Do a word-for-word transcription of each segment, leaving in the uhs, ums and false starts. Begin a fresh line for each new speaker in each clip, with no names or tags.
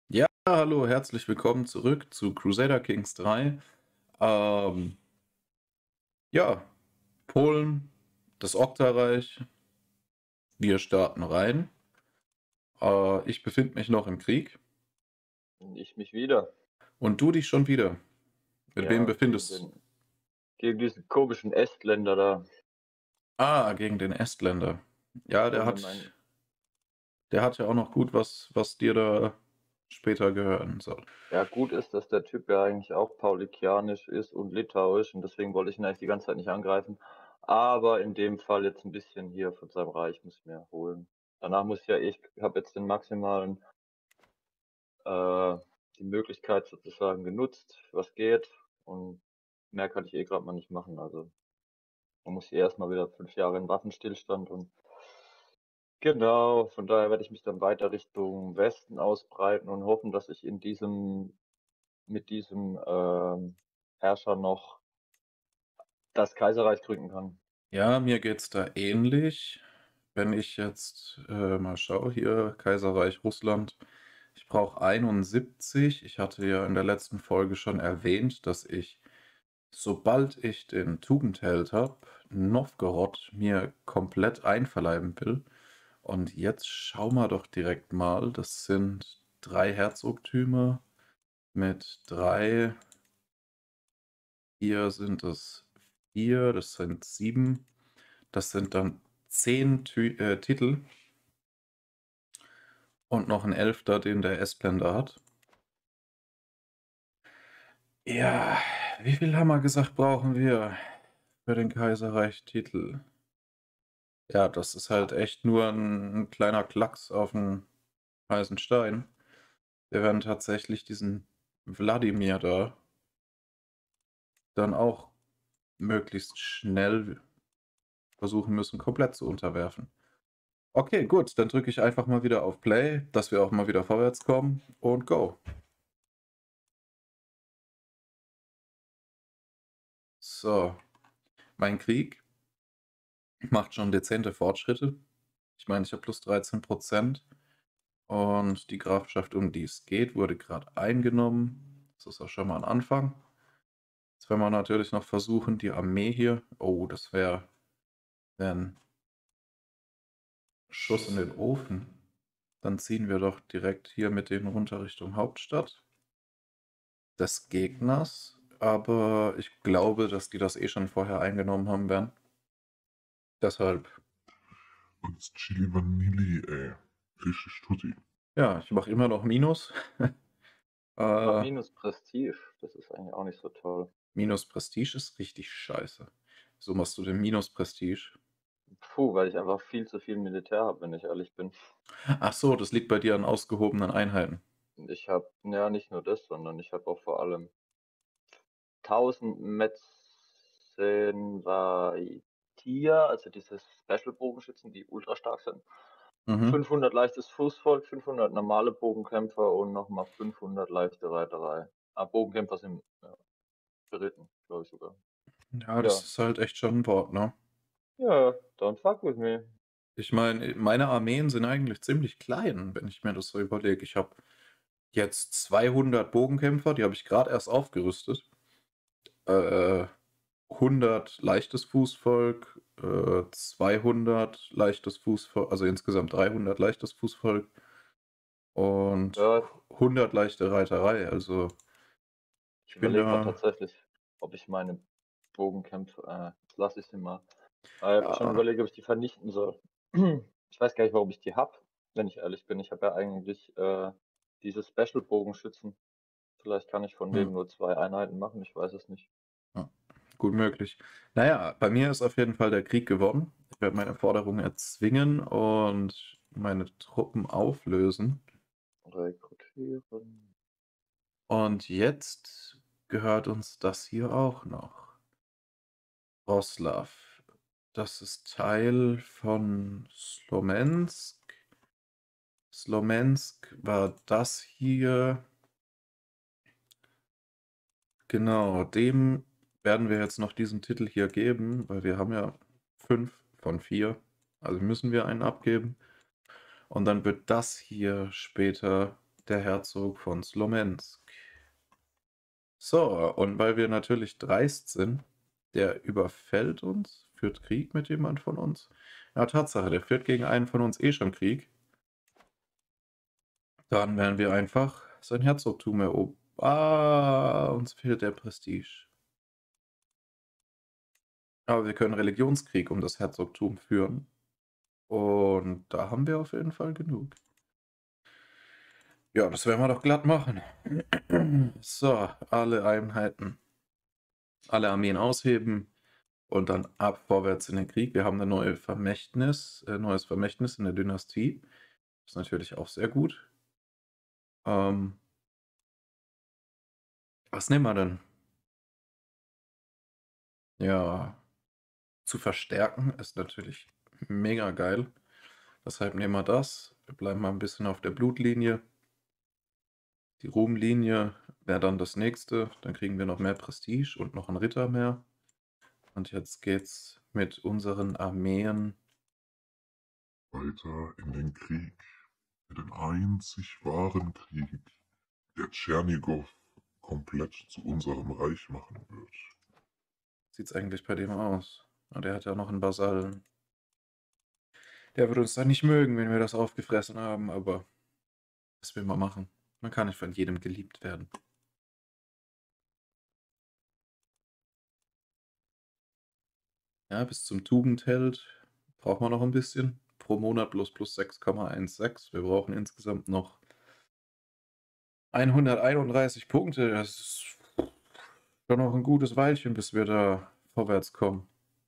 Ja, hallo, herzlich willkommen zurück zu Crusader Kings drei. Ähm, ja, Polen, das Oktareich, wir starten rein. Äh, ich befinde mich noch im Krieg
Und ich mich wieder.
und du dich schon wieder. Mit wem
Ja, gegen
befindest
den gegen diesen komischen Estländer da.
Ah, gegen den Estländer. Ja, der
Hol mir
hat,
mein
der hat ja auch noch gut was, was dir da später gehören soll.
ja, gut ist, dass der Typ ja eigentlich auch paulikianisch ist und litauisch und deswegen wollte ich ihn eigentlich die ganze Zeit nicht angreifen. Aber in dem Fall jetzt ein bisschen hier von seinem Reich muss ich mir holen. Danach muss ich ja ich habe jetzt den maximalen äh, die Möglichkeit sozusagen genutzt, was geht und mehr kann ich eh grad mal nicht machen. Also, man muss hier erst mal wieder fünf Jahre in Waffenstillstand und genau, von daher werde ich mich dann weiter Richtung Westen ausbreiten und hoffen, dass ich in diesem mit diesem, ähm, Herrscher noch das Kaiserreich gründen kann.
Ja, mir geht's da ähnlich. Wenn ich jetzt äh, mal schaue, hier Kaiserreich Russland, ich brauche einundsiebzig. Ich hatte ja in der letzten Folge schon erwähnt, dass ich, sobald ich den Tugendheld habe, Novgorod mir komplett einverleiben will. Und jetzt schauen wir doch direkt mal, das sind drei Herzogtümer mit drei, hier sind es vier, das sind sieben. Das sind dann zehn Tü äh, Titel und noch ein elfter, den der Estländer hat. Ja, wie viel haben wir gesagt, brauchen wir für den Kaiserreich-Titel? Ja, das ist halt echt nur ein, ein kleiner Klacks auf den heißen Stein. Wir werden tatsächlich diesen Wladimir da dann auch möglichst schnell versuchen müssen, komplett zu unterwerfen. Okay, gut, dann drücke ich einfach mal wieder auf Play, dass wir auch mal wieder vorwärts kommen und go. So, mein Krieg macht schon dezente Fortschritte. Ich meine, ich habe plus dreizehn Prozent und die Grafschaft, um die es geht, wurde gerade eingenommen. Das ist auch schon mal ein Anfang. Jetzt werden wir natürlich noch versuchen, die Armee hier. Oh, das wäre wär ein Schuss in den Ofen. Dann ziehen wir doch direkt hier mit denen runter Richtung Hauptstadt des Gegners. Aber ich glaube, dass die das eh schon vorher eingenommen haben werden. Deshalb,
Und Chili Vanilli, ey. Richtig tutti.
ja, ich mache immer noch Minus.
Mach
äh,
minus Prestige, das ist eigentlich auch nicht so toll.
Minus Prestige ist richtig scheiße. Wieso machst du denn Minus Prestige?
Puh, weil ich einfach viel zu viel Militär habe, wenn ich ehrlich bin.
Ach so, das liegt bei dir an ausgehobenen Einheiten.
Ich habe ja, nicht nur das, sondern ich habe auch vor allem tausend Metzenvaitier, also diese Special-Bogenschützen, die ultra stark sind.
Mhm.
fünfhundert leichtes Fußvolk, fünfhundert normale Bogenkämpfer und nochmal fünfhundert leichte Reiterei. Ah, Bogenkämpfer sind ja, beritten, glaube ich sogar.
Ja, das
Ja.
ist halt echt schon ein Wort, ne?
Ja, don't fuck with me.
Ich meine, meine Armeen sind eigentlich ziemlich klein, wenn ich mir das so überlege. Ich habe jetzt zweihundert Bogenkämpfer, die habe ich gerade erst aufgerüstet. Äh, hundert leichtes Fußvolk, äh, zweihundert leichtes Fußvolk, also insgesamt dreihundert leichtes Fußvolk und
Ja,
hundert leichte Reiterei. Also
ich
ich bin
überlege gerade
da,
tatsächlich, ob ich meine Bogenkämpfer, äh, lasse ich sie mal. Aber ich habe schon
ja,
überlegt, ob ich die vernichten soll. Ich weiß gar nicht, warum ich die hab, wenn ich ehrlich bin. Ich habe ja eigentlich äh, diese Special-Bogenschützen. Vielleicht kann ich von
hm,
denen nur zwei Einheiten machen, ich weiß es nicht.
ja, gut möglich. Naja, bei mir ist auf jeden Fall der Krieg gewonnen. Ich werde meine Forderungen erzwingen und meine Truppen auflösen.
Rekrutieren.
Und jetzt gehört uns das hier auch noch. Roslav. Das ist Teil von Slomensk. Slomensk war das hier. Genau, dem werden wir jetzt noch diesen Titel hier geben, weil wir haben ja fünf von vier. Also müssen wir einen abgeben. Und dann wird das hier später der Herzog von Smolensk. So, und weil wir natürlich dreist sind, der überfällt uns, führt Krieg mit jemand von uns. Ja, Tatsache, der führt gegen einen von uns eh schon Krieg. Dann werden wir einfach sein Herzogtum erobern. Ah, uns fehlt der Prestige. Aber wir können Religionskrieg um das Herzogtum führen. Und da haben wir auf jeden Fall genug. Ja, das werden wir doch glatt machen. So, alle Einheiten, alle Armeen ausheben und dann ab vorwärts in den Krieg. Wir haben ein neue Vermächtnis, äh, neues Vermächtnis in der Dynastie. Ist natürlich auch sehr gut. Ähm, was nehmen wir denn? Ja, zu verstärken ist natürlich mega geil. Deshalb nehmen wir das. Wir bleiben mal ein bisschen auf der Blutlinie. Die Ruhmlinie wäre dann das nächste. Dann kriegen wir noch mehr Prestige und noch einen Ritter mehr. Und jetzt geht's mit unseren Armeen
weiter in den Krieg. In den einzig wahren Krieg, der Tschernigow komplett zu unserem Reich machen wird.
Sieht's eigentlich bei dem aus? Und der hat ja noch einen Vasallen. Der wird uns dann nicht mögen, wenn wir das aufgefressen haben, aber was will man machen? Man kann nicht von jedem geliebt werden. Ja, bis zum Tugendheld braucht man noch ein bisschen. Pro Monat bloß plus sechs Komma sechzehn. Wir brauchen insgesamt noch hunderteinunddreißig Punkte. Das ist schon noch ein gutes Weilchen, bis wir da vorwärts kommen.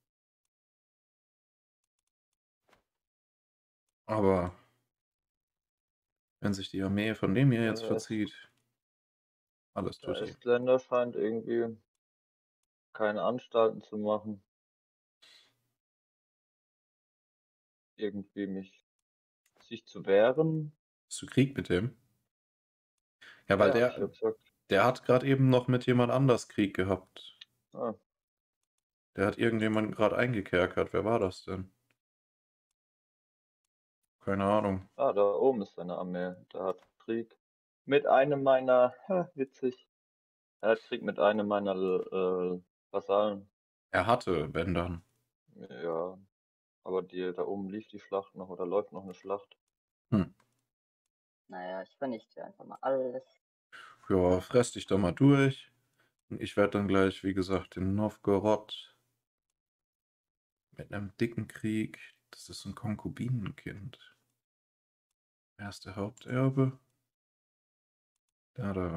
Aber wenn sich die Armee von dem hier jetzt
Äh,
verzieht, alles
Der
tutti.
Estländer scheint irgendwie keine Anstalten zu machen, irgendwie mich sich zu wehren.
Hast du Krieg mit dem? Ja, weil
Ja, hab ich ja
der,
gesagt.
der hat gerade eben noch mit jemand anders Krieg gehabt.
Ah,
Der hat irgendjemanden gerade eingekerkert. Wer war das denn? Keine Ahnung.
ah, da oben ist seine Armee. Der hat Krieg mit einem meiner, ha, witzig. Er hat Krieg mit einem meiner äh, Vasallen.
Er hatte, wenn dann.
Ja, aber die, da oben lief die Schlacht noch oder läuft noch eine Schlacht.
Hm.
Naja, ich vernichte einfach mal alles.
Ja, fress dich doch mal durch. Ich werde dann gleich, wie gesagt, in Novgorod mit einem dicken Krieg. Das ist ein Konkubinenkind. Wer ist der Haupterbe? Da, da.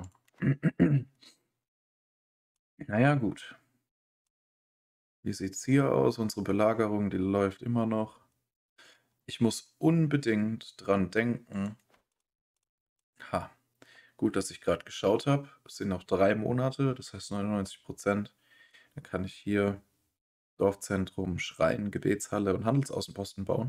Naja, gut. Wie sieht's hier aus? Unsere Belagerung, die läuft immer noch. Ich muss unbedingt dran denken. Ha. Gut, dass ich gerade geschaut habe. Es sind noch drei Monate, das heißt neunundneunzig Prozent. Dann kann ich hier Dorfzentrum, Schrein, Gebetshalle und Handelsaußenposten bauen.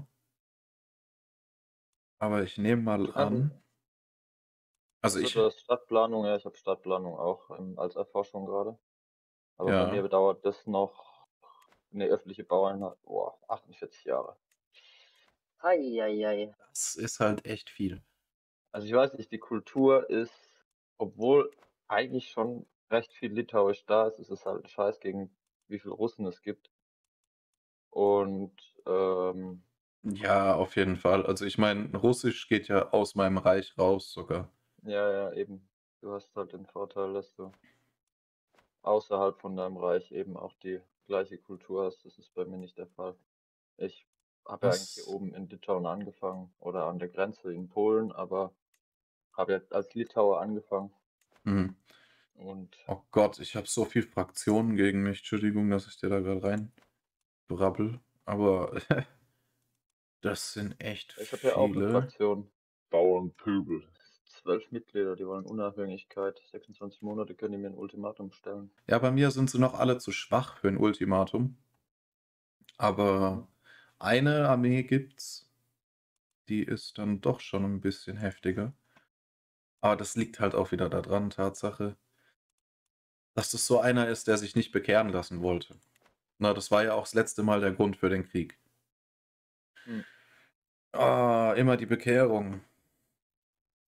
Aber ich nehme mal
Du kannst,
an. Also
also
ich.
du hast Stadtplanung, ja, ich habe Stadtplanung auch ähm, als Erforschung gerade. Aber bei
Ja.
mir dauert das noch eine öffentliche Baueinheit, boah, achtundvierzig Jahre.
Eieiei.
Das ist halt echt viel.
Also ich weiß nicht, die Kultur ist, obwohl eigentlich schon recht viel Litauisch da ist, ist es halt ein Scheiß gegen wie viel Russen es gibt. Und ähm,
Ja, auf jeden Fall. Also ich meine, Russisch geht ja aus meinem Reich raus sogar.
ja, ja, eben. Du hast halt den Vorteil, dass du außerhalb von deinem Reich eben auch die gleiche Kultur hast. Das ist bei mir nicht der Fall. Ich habe ja eigentlich hier
Was?
oben in Litauen angefangen oder an der Grenze in Polen, aber habe ja als Litauer angefangen
Hm.
und
Oh Gott, ich habe so viel Fraktionen gegen mich. Entschuldigung, dass ich dir da gerade rein brabbel. Aber das sind echt
ich habe ja auch eine
viele.
Fraktion. Bauernpöbel. Zwölf Mitglieder, die wollen Unabhängigkeit. sechsundzwanzig Monate können die mir ein Ultimatum stellen.
Ja, bei mir sind sie noch alle zu schwach für ein Ultimatum. Aber eine Armee gibt's, die ist dann doch schon ein bisschen heftiger. Aber das liegt halt auch wieder daran, Tatsache, dass das so einer ist, der sich nicht bekehren lassen wollte. Na, das war ja auch das letzte Mal der Grund für den Krieg.
Hm.
Ah, immer die Bekehrung.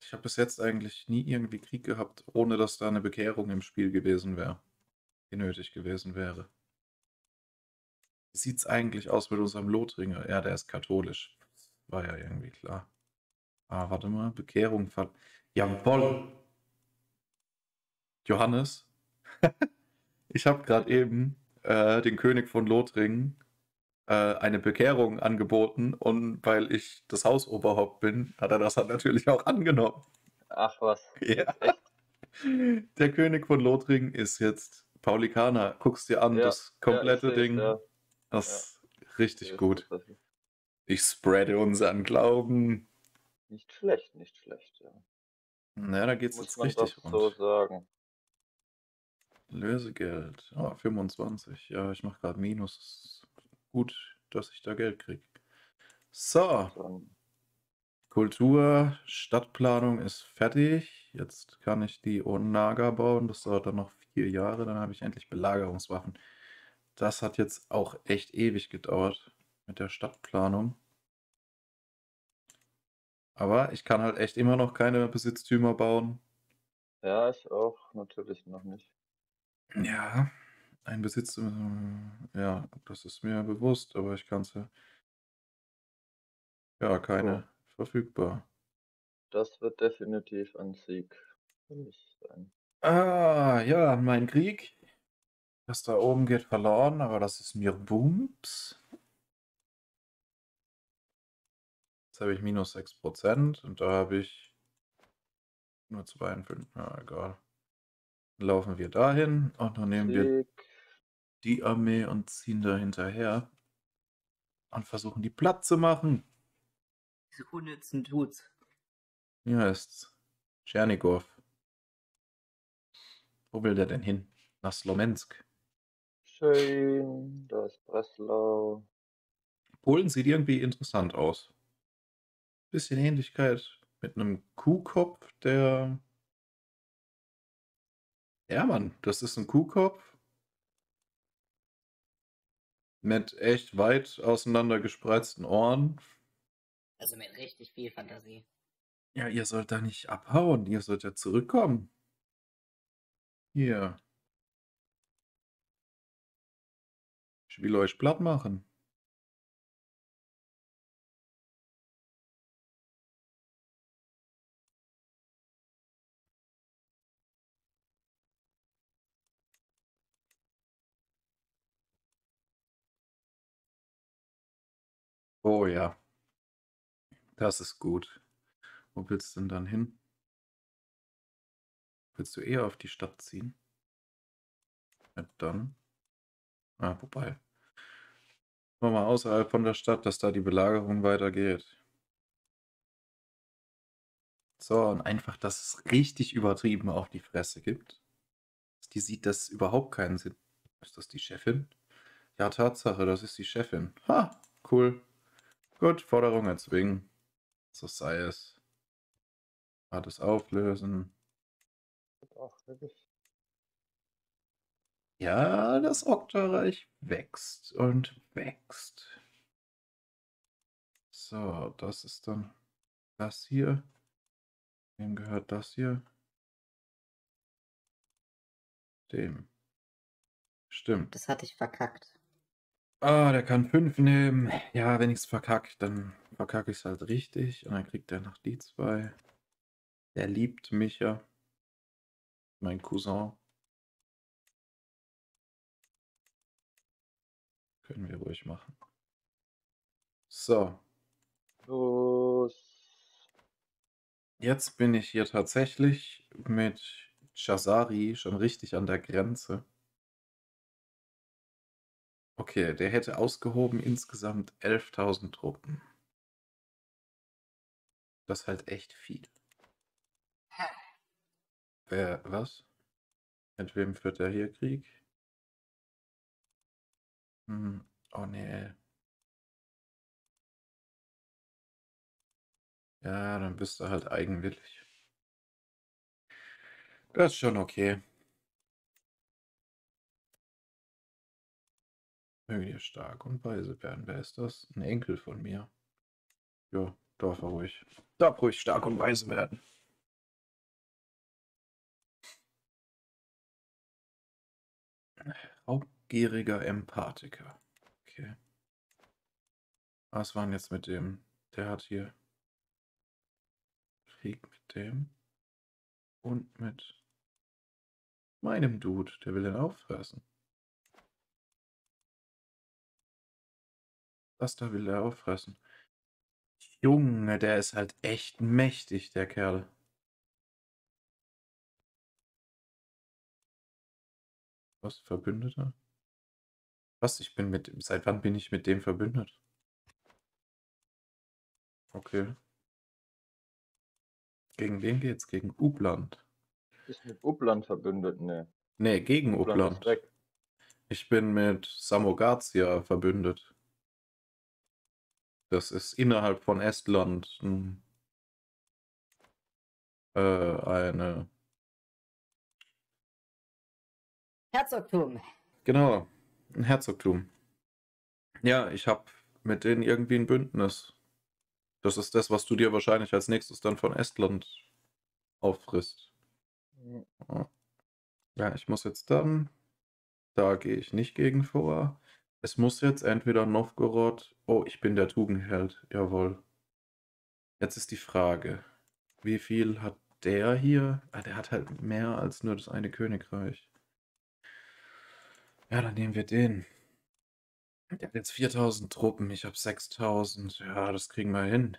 ich habe bis jetzt eigentlich nie irgendwie Krieg gehabt, ohne dass da eine Bekehrung im Spiel gewesen wäre, die nötig gewesen wäre. Wie sieht's eigentlich aus mit unserem Lothringer? Ja, der ist katholisch. War ja irgendwie klar. Ah, warte mal, Bekehrung ver... Jawohl! Johannes, ich habe gerade eben äh, den König von Lothringen äh, eine Bekehrung angeboten und weil ich das Hausoberhaupt bin, hat er das halt natürlich auch angenommen.
Ach was,
Ja.
jetzt echt?
Der König von Lothringen ist jetzt Paulikaner. Guck's dir an,
Ja,
das
ja, ich
komplette
sehe es,
Ding.
ja.
Das
Ja.
ist
Ich
richtig
sehe es
gut.
tatsächlich.
Ich spreade unseren Glauben.
Nicht schlecht, nicht schlecht, ja.
Na, da geht's
Muss
jetzt
man doch
richtig
so
rund.
sagen.
Lösegeld. Oh, fünfundzwanzig. Ja, ich mache gerade Minus. Ist gut, dass ich da Geld kriege. So,
Dann
Kultur, Stadtplanung ist fertig. Jetzt kann ich die Onaga bauen. Das dauert dann noch vier Jahre. Dann habe ich endlich Belagerungswaffen. Das hat jetzt auch echt ewig gedauert mit der Stadtplanung. Aber ich kann halt echt immer noch keine Besitztümer bauen.
ja, ich auch natürlich noch nicht.
Ja, ein Besitztümer, ja, das ist mir bewusst, aber ich kann es ja. Ja, keine
So,
verfügbar.
das wird definitiv ein Sieg für mich sein.
Ah, ja, mein Krieg. Das da oben geht verloren, aber das ist mir Bums. Jetzt habe ich minus sechs Prozent und da habe ich nur zweiundfünfzig. Ja, egal. Dann laufen wir dahin und dann nehmen wir
Sieg.
die Armee und ziehen da hinterher und versuchen die platt zu machen.
Unnützen tut's.
Hier ist Tschernigow. Wo will der denn hin? Nach Slomensk.
Schön, da ist Breslau.
Polen sieht irgendwie interessant aus. Bisschen Ähnlichkeit mit einem Kuhkopf, der... Ja, Mann, das ist ein Kuhkopf mit echt weit auseinander gespreizten Ohren.
Also mit richtig viel Fantasie.
Ja, ihr sollt da nicht abhauen, ihr sollt ja zurückkommen. Hier. Ich will euch platt machen. Oh ja. Das ist gut. Wo willst du denn dann hin? Willst du eher auf die Stadt ziehen? Ja, dann. Ah, wobei. Machen wir mal außerhalb von der Stadt, dass da die Belagerung weitergeht. So, und einfach, dass es richtig übertrieben auf die Fresse gibt. Die sieht das überhaupt keinen Sinn. Ist das die Chefin? Ja, Tatsache, das ist die Chefin. Ha, cool. Gut, Forderung erzwingen. So sei es. Alles auflösen.
Ach, wirklich.
Ja, das Oktareich wächst und wächst. So, das ist dann das hier. Wem gehört das hier? Dem. Stimmt.
Das hatte ich verkackt.
Ah, der kann fünf nehmen. Ja, wenn ich es verkacke, dann verkacke ich es halt richtig. Und dann kriegt er noch die zwei. Der liebt mich ja. Mein Cousin. Können wir ruhig machen. So.
Los.
Jetzt bin ich hier tatsächlich mit Chazari schon richtig an der Grenze. Okay, der hätte ausgehoben insgesamt elftausend Truppen. Das ist halt echt viel. Wer, was? Mit wem führt er hier Krieg? Hm, oh nee. Ja, dann bist du halt eigenwillig. Das ist schon okay. Möge ihr stark und weise werden. Wer ist das? Ein Enkel von mir. Ja, darf er ruhig. Darf ruhig stark und weise werden. Raubgieriger Empathiker. Okay. Was war denn jetzt mit dem? Der hat hier Krieg mit dem und mit meinem Dude. Der will den auffressen. Das da will er auffressen. Junge, der ist halt echt mächtig, der Kerl. Was, Verbündeter? Was, ich bin mit... Seit wann bin ich mit dem verbündet? Okay. Gegen wen geht's? Gegen Upland.
Ist mit Upland verbündet? Nee.
Nee, gegen
Upland ist
Upland.
weg.
Ich bin mit Samogazia verbündet. Das ist innerhalb von Estland ein, äh, eine...
Herzogtum.
Genau, ein Herzogtum. Ja, ich habe mit denen irgendwie ein Bündnis. Das ist das, was du dir wahrscheinlich als nächstes dann von Estland auffrisst.
Hm.
Ja, ich muss jetzt dann... Da gehe ich nicht gegen vor. Es muss jetzt entweder Novgorod... Oh, ich bin der Tugendheld. Jawohl. Jetzt ist die Frage, wie viel hat der hier? Ah, der hat halt mehr als nur das eine Königreich. Ja, dann nehmen wir den. Der hat jetzt viertausend Truppen, ich habe sechstausend. Ja, das kriegen wir hin.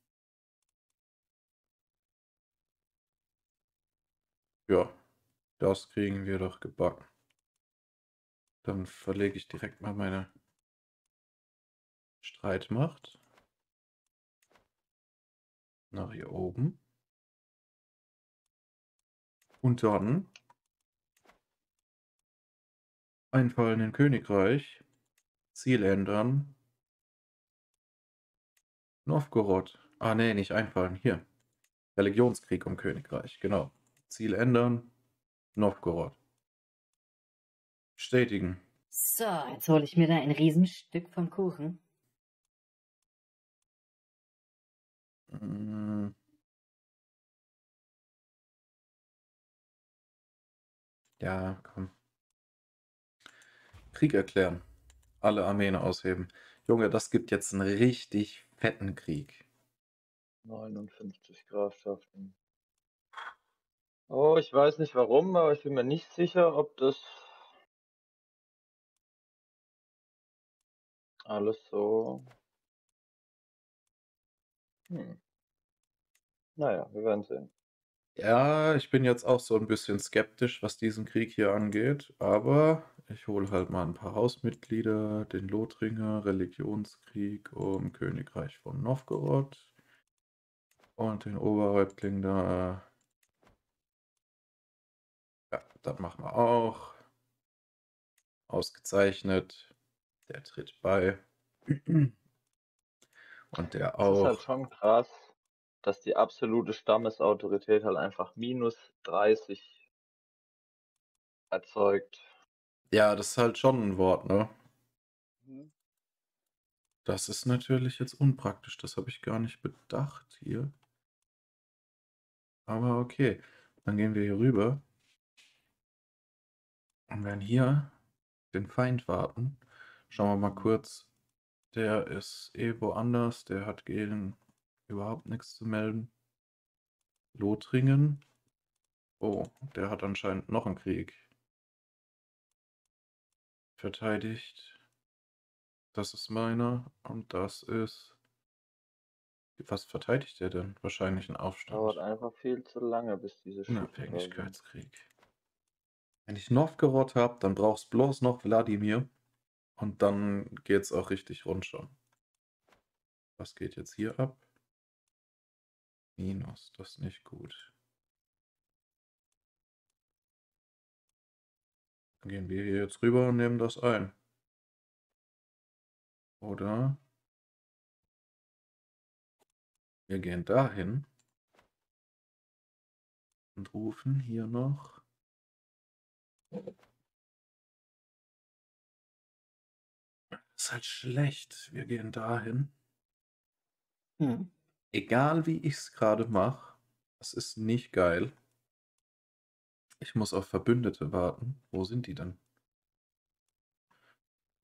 Ja, das kriegen wir doch gebacken. Dann verlege ich direkt mal meine Streitmacht nach hier oben. Und dann einfallen in Königreich, Ziel ändern, Novgorod. Ah, nee, nicht einfallen, hier. Religionskrieg um Königreich, genau. Ziel ändern, Novgorod. Bestätigen.
So, jetzt hole ich mir da ein Riesenstück vom Kuchen.
Mm. Ja, komm. Krieg erklären. Alle Armeen ausheben. Junge, das gibt jetzt einen richtig fetten Krieg.
neunundfünfzig Grafschaften. Oh, ich weiß nicht warum, aber ich bin mir nicht sicher, ob das alles so... Hm. Naja, wir werden sehen.
Ja, ich bin jetzt auch so ein bisschen skeptisch, was diesen Krieg hier angeht, aber ich hole halt mal ein paar Hausmitglieder, den Lothringer, Religionskrieg um Königreich von Novgorod und den Oberhäuptling da. Ja, das machen wir auch. Ausgezeichnet. Der tritt bei. Und der
Es ist halt
auch.
schon krass, dass die absolute Stammesautorität halt einfach minus dreißig erzeugt.
Ja, das ist halt schon ein Wort, ne?
Mhm.
Das ist natürlich jetzt unpraktisch. Das habe ich gar nicht bedacht hier. Aber okay. Dann gehen wir hier rüber. Und werden hier den Feind warten. Schauen wir mal kurz. Der ist eh woanders. Der hat gegen überhaupt nichts zu melden. Lothringen. Oh, der hat anscheinend noch einen Krieg. Verteidigt. Das ist meiner. Und das ist... Was verteidigt der denn? Wahrscheinlich ein Aufstand.
Dauert einfach viel zu lange, bis diese Schiffe da sind.
Unabhängigkeitskrieg. Wenn ich Novgorod habe, dann brauchst bloß noch Wladimir. Und dann geht's auch richtig rund schon. Was geht jetzt hier ab? Minus, das ist nicht gut. Dann gehen wir hier jetzt rüber und nehmen das ein. Oder wir gehen dahin und rufen hier noch das ist halt schlecht. Wir gehen dahin.
Hm.
Egal wie ich es gerade mache, das ist nicht geil. Ich muss auf Verbündete warten. Wo sind die denn?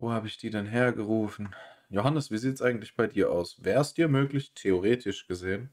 Wo habe ich die denn hergerufen? Johannes, wie sieht es eigentlich bei dir aus? Wäre es dir möglich, theoretisch gesehen,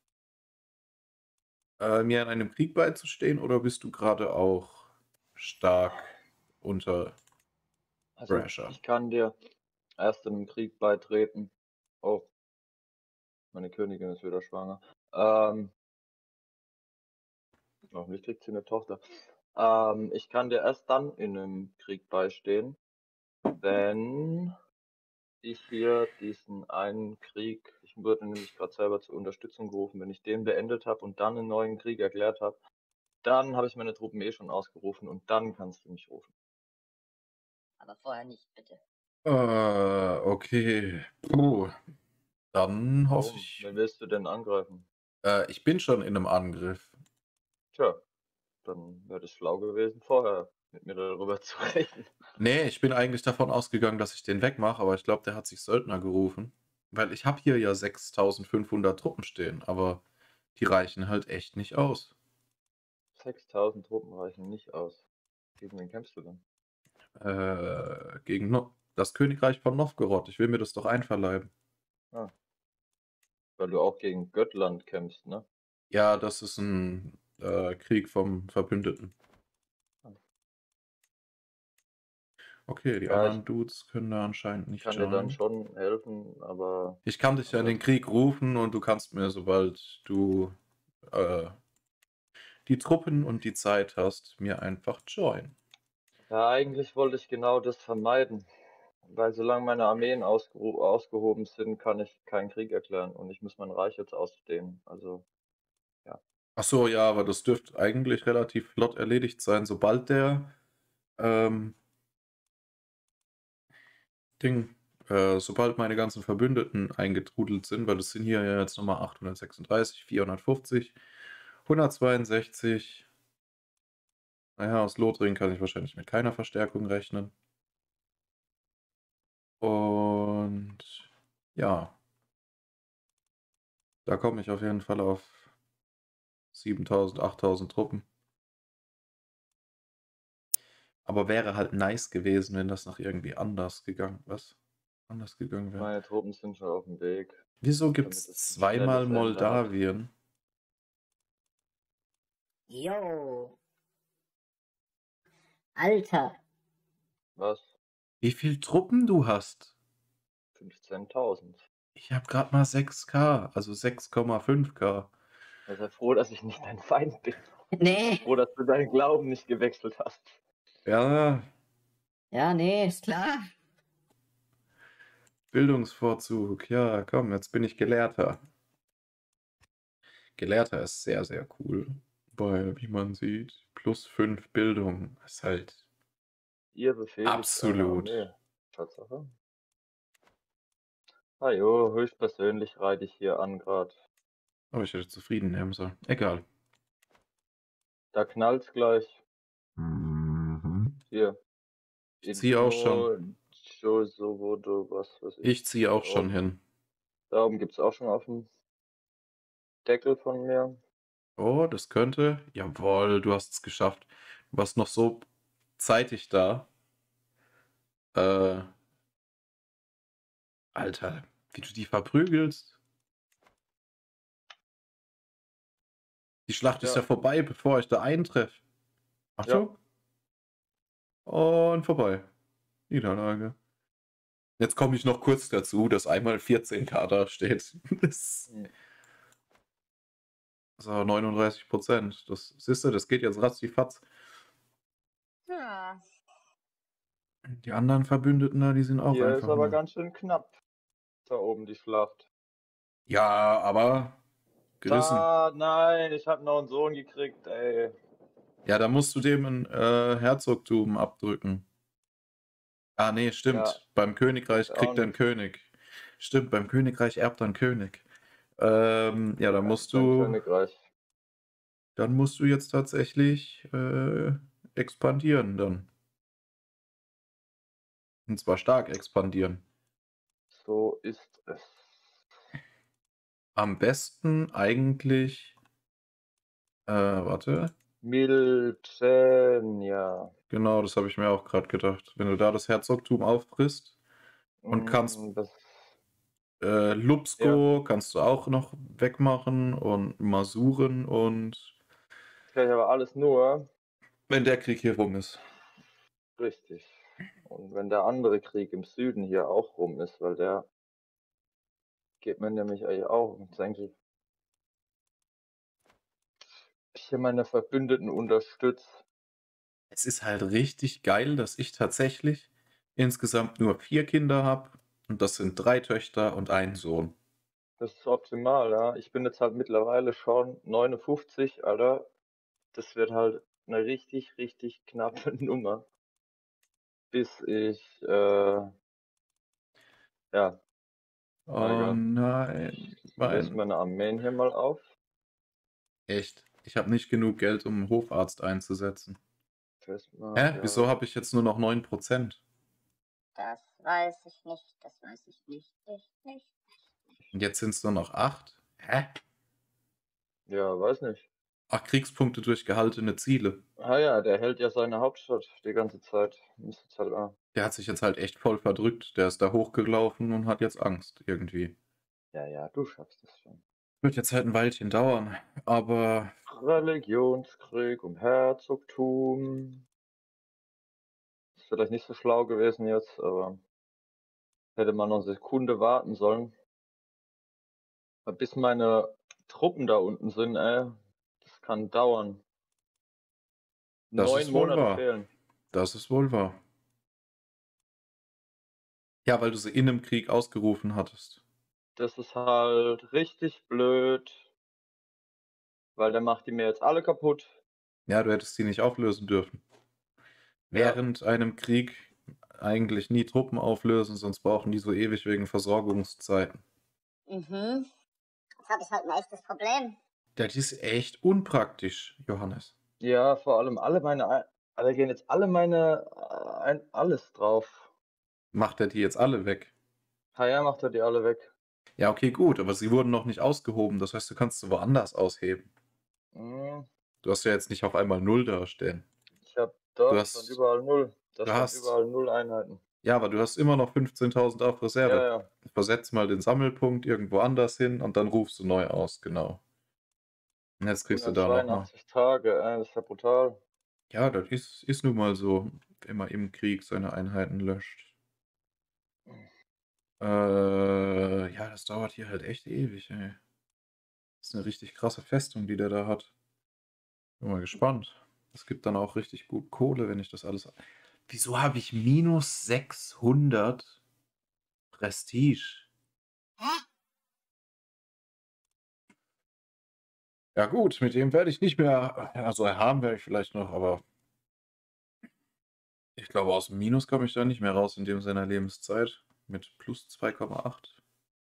äh, mir in einem Krieg beizustehen oder bist du gerade auch stark unter
Also,
Pressure?
ich kann dir erst in einem Krieg beitreten. Oh, meine Königin ist wieder schwanger. Ähm, hoffentlich kriegt sie eine Tochter. Ähm, ich kann dir erst dann in einem Krieg beistehen, wenn ich hier diesen einen Krieg, ich wurde nämlich gerade selber zur Unterstützung gerufen, wenn ich den beendet habe und dann einen neuen Krieg erklärt habe, dann habe ich meine Truppen eh schon ausgerufen und dann kannst du mich rufen.
Aber vorher nicht, bitte.
Äh, okay. Puh. Dann hoffe
Warum?
ich.
Wen willst du denn angreifen?
Äh, ich bin schon in einem Angriff.
Tja, dann wäre das schlau gewesen, vorher mit mir darüber zu reden.
Nee, ich bin eigentlich davon ausgegangen, dass ich den wegmache, aber ich glaube, der hat sich Söldner gerufen. Weil ich habe hier ja sechstausendfünfhundert Truppen stehen, aber die reichen halt echt nicht aus.
sechstausend Truppen reichen nicht aus. Gegen wen kämpfst du denn?
Äh, gegen no das Königreich von Novgorod. Ich will mir das doch einverleiben.
Ah, weil du auch gegen Göttland kämpfst, ne?
Ja, das ist ein äh, Krieg vom Verbündeten. Okay, die
Ja, ich
anderen Dudes können da anscheinend nicht
kann dir dann
joinen.
schon helfen, aber
Ich kann dich ja in den Krieg rufen und du kannst mir, sobald du äh, die Truppen und die Zeit hast, mir einfach joinen.
ja, eigentlich wollte ich genau das vermeiden. Weil solange meine Armeen ausgeho ausgehoben sind, kann ich keinen Krieg erklären und ich muss mein Reich jetzt ausdehnen. Also, ja.
Ach so, ja, aber das dürfte eigentlich relativ flott erledigt sein, sobald der ähm, Ding, äh, sobald meine ganzen Verbündeten eingetrudelt sind, weil das sind hier ja jetzt nochmal achthundertsechsunddreißig, vierhundertfünfzig, hundertzweiundsechzig. Naja, aus Lothringen kann ich wahrscheinlich mit keiner Verstärkung rechnen. Und ja, da komme ich auf jeden Fall auf siebentausend, achttausend Truppen. Aber wäre halt nice gewesen, wenn das noch irgendwie anders gegangen, was? Anders gegangen wäre.
Meine Truppen sind schon auf dem Weg,
Wieso gibt
damit
es
es ein
zweimal
schnelles Ende hat.
Moldawien?
Jo. Alter.
Was?
Wie viel Truppen du hast?
fünfzehntausend.
Ich habe gerade mal sechs K, also sechs Komma fünf K.
Ja, sei froh, dass ich nicht dein Feind bin.
Nee.
Froh, dass du deinen Glauben nicht gewechselt hast.
Ja,
Ja, nee, ist klar.
Bildungsvorzug. Ja, komm, jetzt bin ich Gelehrter. Gelehrter ist sehr, sehr cool, weil, wie man sieht, plus fünf Bildung ist halt
Ihr befehligt
absolut.
eine Armee. Tatsache. Ah jo, höchstpersönlich reite ich hier an gerade.
Aber ich hätte zufrieden nehmen sollen. Egal.
Da knallt's gleich.
Mhm.
Hier.
Ich ziehe auch schon.
Josovodo, was weiß ich.
Ich ziehe auch
Da
schon
oben.
hin.
Da oben gibt's auch schon auf dem Deckel von mir.
Oh, das könnte. Jawohl, du hast es geschafft. Du warst noch so zeitig da. Äh, Alter, wie du die verprügelst. Die Schlacht ist ja
Ja,
vorbei, bevor ich da eintreffe. Achtung. Und vorbei. Niederlage. Jetzt komme ich noch kurz dazu, dass einmal vierzehn K da steht. Das
hm.
so, neununddreißig Prozent. Das siehst du, das geht jetzt ratzifatz.
Ja.
Die anderen Verbündeten da, die sind auch
Hier ist
einfach
aber
nur.
ganz schön knapp. Da oben die Schlacht.
Ja, aber gerissen.
Ah, nein, ich habe noch einen Sohn gekriegt, ey.
Ja, da musst du dem ein äh, Herzogtum abdrücken. Ah, nee, stimmt.
Ja,
Beim Königreich
ist auch
kriegt er ein
nicht.
König. Stimmt, beim Königreich erbt er ein König. Ähm, ja, dann
Ja,
musst
sein
du,
Königreich.
dann musst du jetzt tatsächlich äh, expandieren dann. Und zwar stark expandieren.
So ist es.
Am besten eigentlich, äh, warte,
Miltenia.
Genau, das habe ich mir auch gerade gedacht. Wenn du da das Herzogtum auffrisst und kannst
Mm, das,
äh,
ja,
Lupsko kannst du auch noch wegmachen und Masuren und
das kann ich aber alles nur
wenn der Krieg hier rum ist.
richtig. Und wenn der andere Krieg im Süden hier auch rum ist, weil der geht mir nämlich eigentlich auch auf den Senkel. Ich hier meine Verbündeten unterstütze.
Es ist halt richtig geil, dass ich tatsächlich insgesamt nur vier Kinder habe und das sind drei Töchter und ein Sohn.
Das ist optimal, ja. Ich bin jetzt halt mittlerweile schon neunundfünfzig, Alter. Das wird halt eine richtig, richtig knappe Nummer. Bis ich, äh, ja,
Oh
egal.
nein,
Ich löse
mein,
meine Armeen hier mal auf.
echt. Ich habe nicht genug Geld, um einen Hofarzt einzusetzen.
Festmark,
Hä?
ja.
Wieso habe ich jetzt nur noch neun Prozent?
Das weiß ich nicht. Das weiß ich nicht. Nicht, nicht.
Und jetzt sind es nur noch acht? Hä?
Ja, weiß nicht.
Ach, Kriegspunkte durch gehaltene Ziele.
Ah ja, der hält ja seine Hauptstadt die ganze Zeit. Muss jetzt halt auch.
Der hat sich jetzt halt echt voll verdrückt. Der ist da hochgelaufen und hat jetzt Angst irgendwie.
Ja, ja, du schaffst es schon.
Wird jetzt halt ein Weilchen dauern, aber
Religionskrieg um Herzogtum. Ist vielleicht nicht so schlau gewesen jetzt, aber hätte man noch eine Sekunde warten sollen. Bis meine Truppen da unten sind, ey. Das kann dauern.
das
Neun
ist wohl
Monate
wahr.
fehlen.
Das ist wohl wahr. Ja, weil du sie in einem Krieg ausgerufen hattest.
Das ist halt richtig blöd. Weil der macht die mir jetzt alle kaputt.
Ja, du hättest sie nicht auflösen dürfen.
Ja.
Während einem Krieg eigentlich nie Truppen auflösen, sonst brauchen die so ewig wegen Versorgungszeiten.
Mhm. Jetzt habe ich halt ein echtes Problem.
Das ist echt unpraktisch, Johannes.
Ja, vor allem alle meine. Ein- Da gehen jetzt alle meine. äh, Ein, alles drauf.
Macht er die jetzt alle weg?
Ha ja, macht er die alle weg.
Ja, okay, gut, aber sie wurden noch nicht ausgehoben. Das heißt, du kannst sie woanders ausheben.
Hm,
Du hast ja jetzt nicht auf einmal null dastehen.
Ich hab dort
Du hast-
stand überall null. Da
du
stand
hast-
überall null Einheiten.
Ja, aber du hast immer noch fünfzehntausend auf Reserve.
Ja, ja.
Versetz mal den Sammelpunkt irgendwo anders hin und dann rufst du neu aus, genau. Und jetzt kriegst du da nochmal.
hundertzweiundachtzig Tage, ey, das ist ja brutal.
Ja, das ist, ist nun mal so, wenn man im Krieg seine Einheiten löscht. Äh, ja, das dauert hier halt echt ewig, ey. Das ist eine richtig krasse Festung, die der da hat. Bin mal gespannt. Es gibt dann auch richtig gut Kohle, wenn ich das alles. Wieso habe ich minus sechshundert Prestige? Ja, gut, mit dem werde ich nicht mehr. Also, erhaben werde ich vielleicht noch, aber. Ich glaube, aus dem Minus komme ich da nicht mehr raus in dem seiner Lebenszeit. Mit plus zwei Komma acht.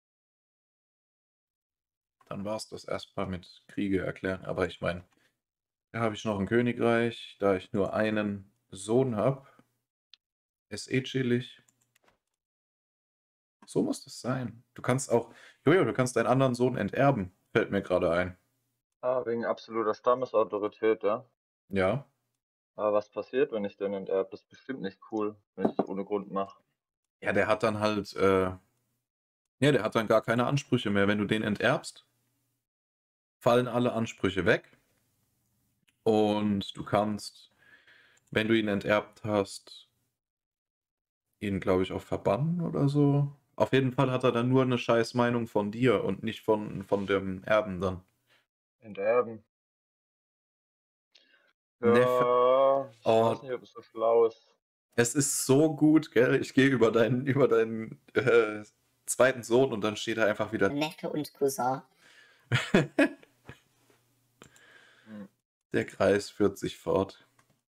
Dann war es das erstmal mit Kriege erklären. Aber ich meine, da habe ich noch ein Königreich, da ich nur einen Sohn habe. Ist eh chillig. So muss das sein. Du kannst auch, Jojo, du kannst deinen anderen Sohn enterben. Fällt mir gerade ein.
Ah, wegen absoluter Stammesautorität, ja.
Ja.
Aber was passiert, wenn ich den enterbe? Das ist bestimmt nicht cool, wenn ich das ohne Grund mache.
Ja, der hat dann halt, äh, ja, der hat dann gar keine Ansprüche mehr. Wenn du den enterbst, fallen alle Ansprüche weg. Und du kannst, wenn du ihn enterbt hast, ihn, glaube ich, auch verbannen oder so. Auf jeden Fall hat er dann nur eine scheiß Meinung von dir und nicht von, von dem Erben dann.
Enterben.
Neffe.
Ja, ich
Oh.
weiß nicht, ob es so schlau ist.
Es ist so gut, gell? Ich gehe über deinen, über deinen äh, zweiten Sohn und dann steht da einfach wieder.
Neffe und Cousin.
Hm.
Der Kreis führt sich fort.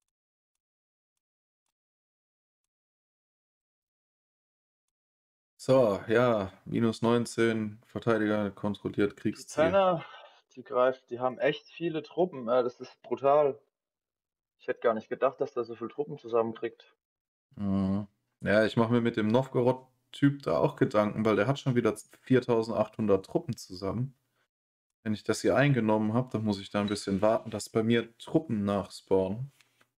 So, ja, minus neunzehn, Verteidiger kontrolliert
Die
Kriegsziel.
Penner, die greift, die haben echt viele Truppen. Ja, das ist brutal. Ich hätte gar nicht gedacht, dass der so viele Truppen zusammenkriegt.
Mhm. Ja, ich mache mir mit dem Novgorod-Typ da auch Gedanken, weil der hat schon wieder viertausendachthundert Truppen zusammen. Wenn ich das hier eingenommen habe, dann muss ich da ein bisschen warten, dass bei mir Truppen nachspawnen.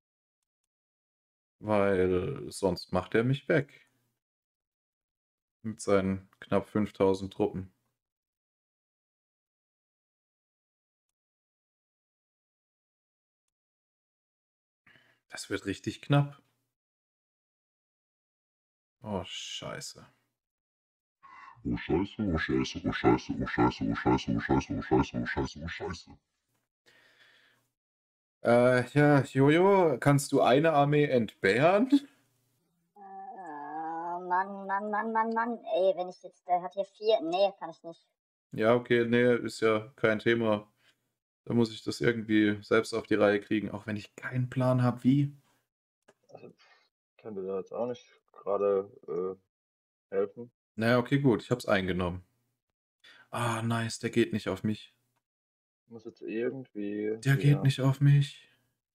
Weil sonst macht er mich weg. Mit seinen knapp fünftausend Truppen. Das wird richtig knapp. Oh, scheiße.
Oh Scheiße, oh Scheiße, oh Scheiße, oh Scheiße, oh Scheiße, oh Scheiße, oh Scheiße, oh Scheiße, oh Scheiße.
Äh, ja, Jojo, kannst du eine Armee entbehren?
Äh, Mann, Mann, Mann, Mann, Mann. Ey, wenn ich jetzt, der hat hier vier. Nee, kann ich nicht.
Ja, okay, nee, ist ja kein Thema. Da muss ich das irgendwie selbst auf die Reihe kriegen, auch wenn ich keinen Plan habe, wie.
Also, ich kann dir da jetzt auch nicht gerade äh, helfen.
Naja, okay, gut, ich hab's eingenommen. Ah, nice, der geht nicht auf mich.
Ich muss jetzt irgendwie.
Der
hier-
geht nicht auf mich.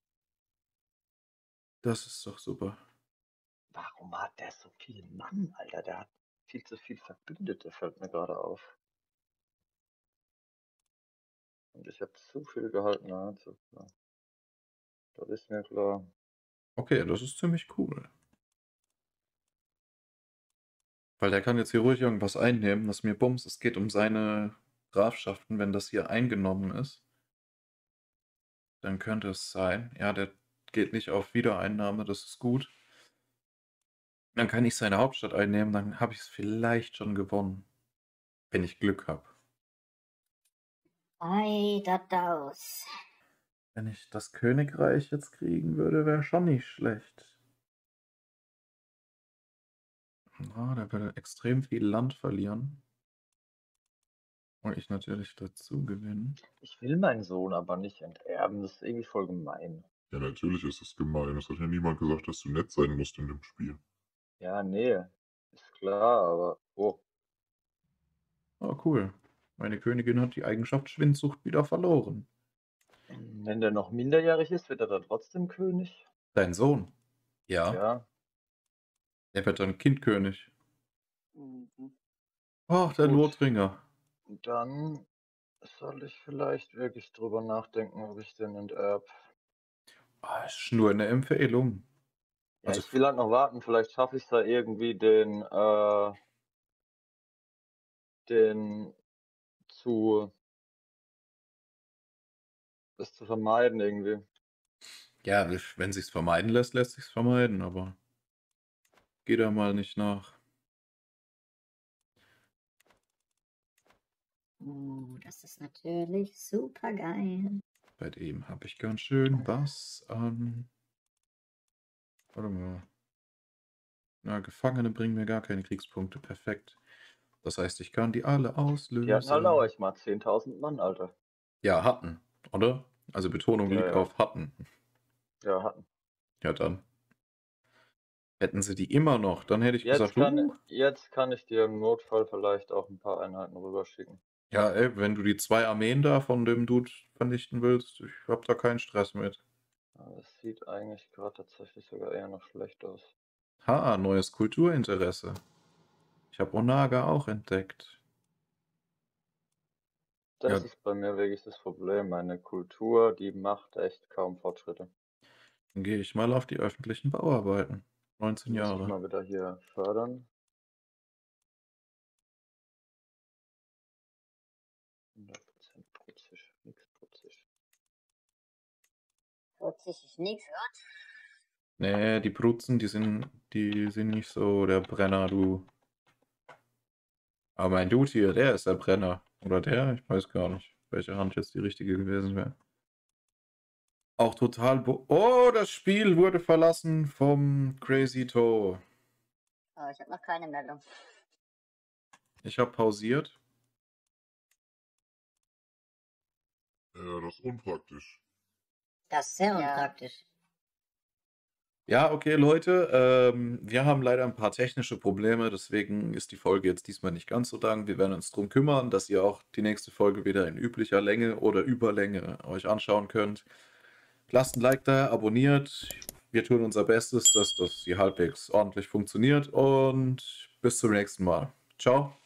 Das ist doch super.
Warum hat der so viel Mann, Alter? Der hat viel zu viel Verbündete, fällt mir gerade auf. Und ich habe zu viel gehalten. Also, ja. Das ist mir klar.
Okay, das ist ziemlich cool. Weil der kann jetzt hier ruhig irgendwas einnehmen, das mir bums. Es geht um seine Grafschaften, wenn das hier eingenommen ist. Dann könnte es sein. Ja, der geht nicht auf Wiedereinnahme, das ist gut. Dann kann ich seine Hauptstadt einnehmen, dann habe ich es vielleicht schon gewonnen. Wenn ich Glück habe.
Weiter aus.
Wenn ich das Königreich jetzt kriegen würde, wäre schon nicht schlecht. Ah, der würde extrem viel Land verlieren. Und ich natürlich dazu gewinnen.
Ich will meinen Sohn aber nicht enterben. Das ist irgendwie voll gemein.
Ja, natürlich ist es gemein. Es hat ja niemand gesagt, dass du nett sein musst in dem Spiel.
Ja, nee. Ist klar, aber. Oh.
Oh, cool. Meine Königin hat die Eigenschaft Schwindsucht wieder verloren.
Wenn der noch minderjährig ist, wird er dann trotzdem König?
Dein Sohn? Ja.
Ja.
Er wird dann Kindkönig.
Mhm.
Ach, der
Gut.
Lothringer.
Dann soll ich vielleicht wirklich drüber nachdenken, ob ich den enterb.
Ah, ist nur eine Empfehlung.
Ja,
Also-
ich will halt noch warten. Vielleicht schaffe ich es da irgendwie, den, äh, den zu, das zu vermeiden irgendwie.
Ja, wenn sich's vermeiden lässt, lässt sich's vermeiden, aber geh da mal nicht nach.
Oh, das ist natürlich super geil.
Bei dem habe ich ganz schön was an. Warte mal. Na, Gefangene bringen mir gar keine Kriegspunkte. Perfekt. Das heißt, ich kann die alle auslösen.
Die hatten halt auch echt mal zehntausend Mann, Alter.
Ja, hatten, oder? Also Betonung
Ja,
liegt
ja.
auf hatten.
Ja, hatten.
Ja, dann. Hätten sie die immer noch, dann hätte ich
Jetzt
gesagt,
kann,
uh,
jetzt kann ich dir im Notfall vielleicht auch ein paar Einheiten rüberschicken.
ja, ey, wenn du die zwei Armeen da von dem Dude vernichten willst, ich hab da keinen Stress mit.
Aber es sieht eigentlich gerade tatsächlich sogar eher noch schlecht aus.
Ha, neues Kulturinteresse. Ich habe Onaga auch entdeckt.
Das
Ja.
ist bei mir wirklich das Problem. Meine Kultur, die macht echt kaum Fortschritte.
Dann gehe ich mal auf die öffentlichen Bauarbeiten. neunzehn
Muss ich
Jahre.
mal wieder hier fördern. hundert Prozent putzig, nix putzig.
vierzig ist nichts.
Nee, die Prutzen, die sind, die sind nicht so der Brenner, du. Aber mein Dude hier, der ist der Brenner. Oder der? Ich weiß gar nicht, welche Hand jetzt die richtige gewesen wäre. Auch total. Bo oh, das Spiel wurde verlassen vom Crazy Toe.
Oh, ich habe noch keine Meldung.
Ich habe pausiert.
Ja, das ist unpraktisch.
Das ist sehr
Ja.
unpraktisch.
Ja, okay, Leute, ähm, wir haben leider ein paar technische Probleme, deswegen ist die Folge jetzt diesmal nicht ganz so lang. Wir werden uns darum kümmern, dass ihr auch die nächste Folge wieder in üblicher Länge oder Überlänge euch anschauen könnt. Lasst ein Like da, abonniert. Wir tun unser Bestes, dass das hier halbwegs ordentlich funktioniert und bis zum nächsten Mal. Ciao.